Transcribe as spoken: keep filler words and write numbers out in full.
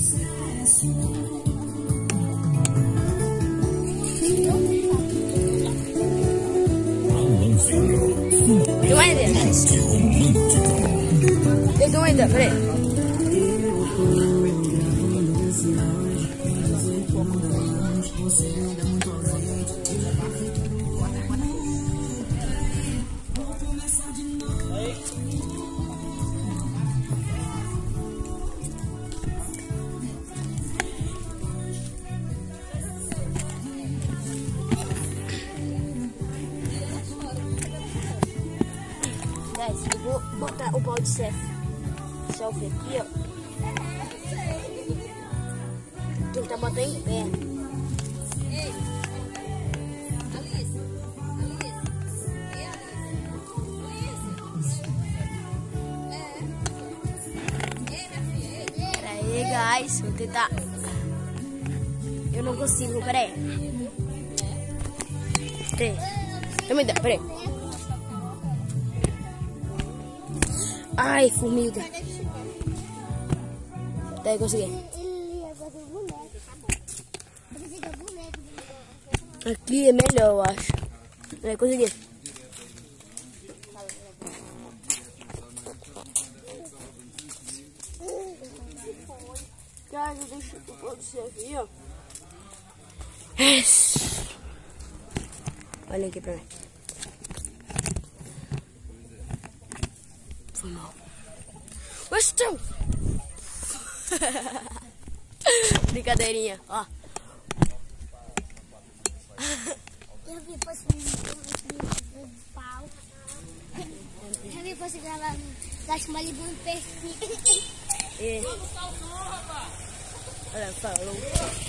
Domanda. E domanda, peraí. Guys, eu vou botar o balde selfie, selfie aqui, ó. Tem que tá botando em pé. Ei, Alice, Alice, ei, Alice, Alice, é, ei, minha filha, ei. Pera aí, guys, vou tentar. Eu não consigo, pera aí. Pera aí. Também dá, pera aí. Ai, formiga. Daí consegui. Aqui é melhor, eu acho. Daí consegui. Cara, eu deixo o pôr ser aqui, ó. Yes. Olha aqui pra mim. Foi mal. Gostou? Brincadeirinha, ó. Eu vi você no pau. Eu vi você gravar das Malibu no perfil. É. Olha, falou.